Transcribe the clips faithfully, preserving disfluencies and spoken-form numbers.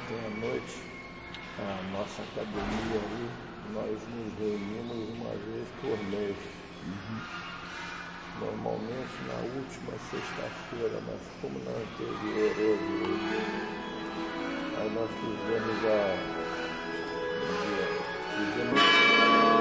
meia-noite, a nossa academia aí, nós nos reunimos uma vez por mês. Uhum. Normalmente na última sexta-feira, mas como na anterior houve, aí nós fizemos a. Fizemos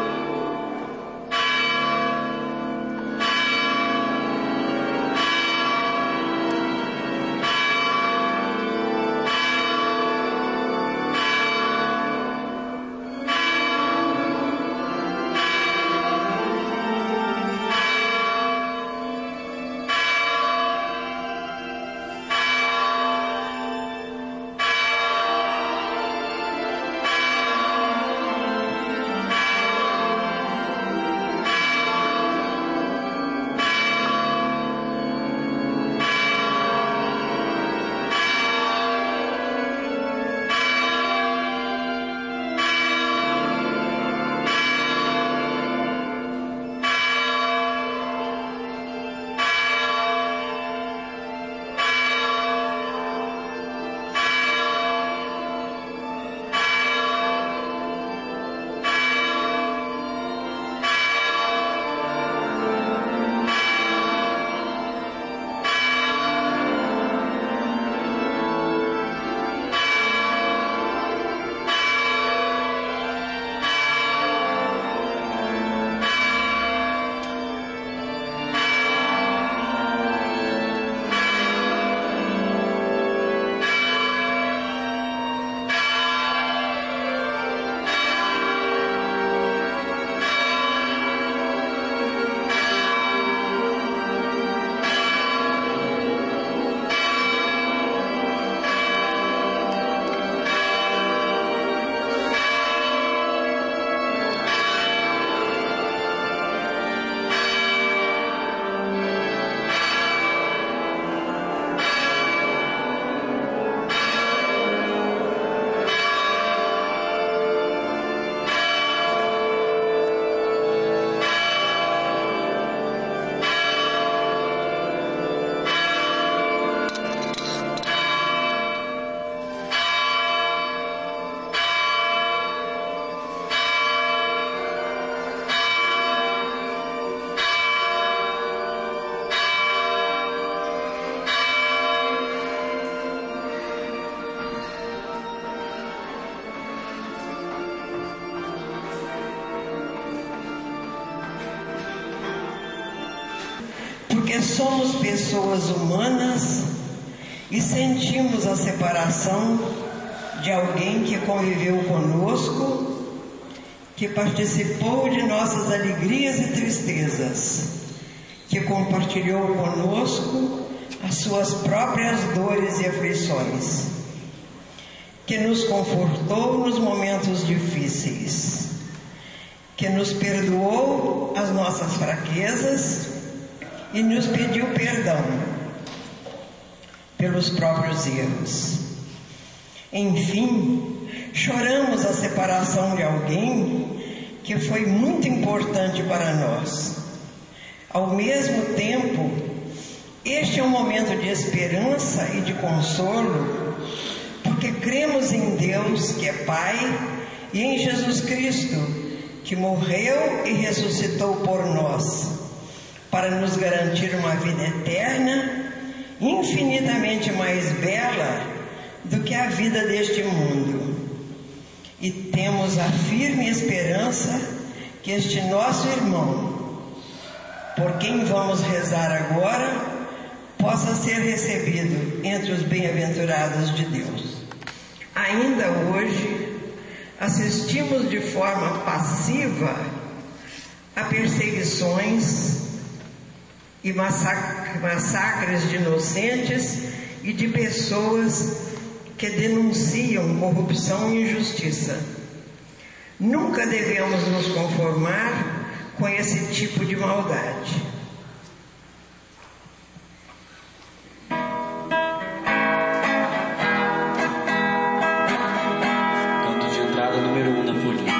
porque somos pessoas humanas e sentimos a separação de alguém que conviveu conosco, que participou de nossas alegrias e tristezas, que compartilhou conosco as suas próprias dores e aflições, que nos confortou nos momentos difíceis, que nos perdoou as nossas fraquezas e nos pediu perdão pelos próprios erros. Enfim, choramos a separação de alguém que foi muito importante para nós. Ao mesmo tempo, este é um momento de esperança e de consolo, porque cremos em Deus, que é Pai, e em Jesus Cristo, que morreu e ressuscitou por nós, para nos garantir uma vida eterna, infinitamente mais bela do que a vida deste mundo. E temos a firme esperança que este nosso irmão, por quem vamos rezar agora, possa ser recebido entre os bem-aventurados de Deus. Ainda hoje, assistimos de forma passiva a perseguições e massacres de inocentes e de pessoas que denunciam corrupção e injustiça. Nunca devemos nos conformar com esse tipo de maldade. Canto de entrada número um na folha.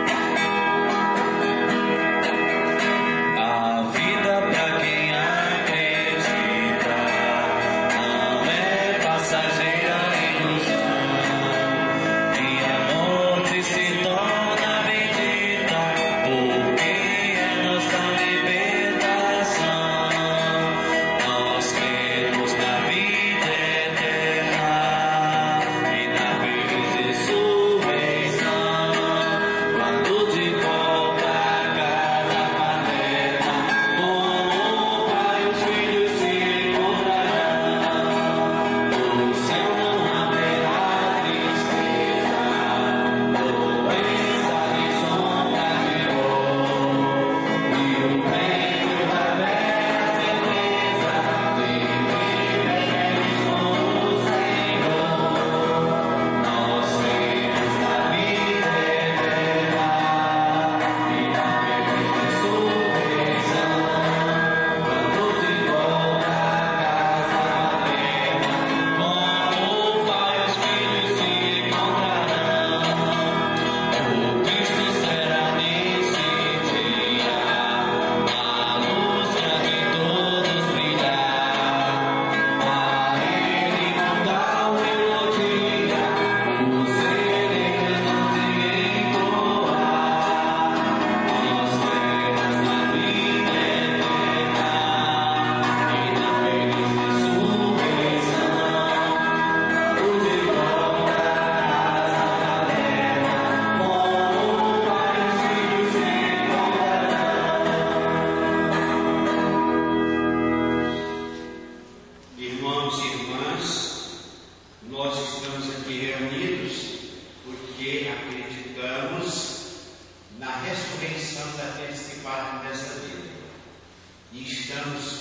A vida pra quem acredita não é passageira ilusão.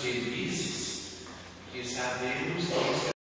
felizes que sabemos que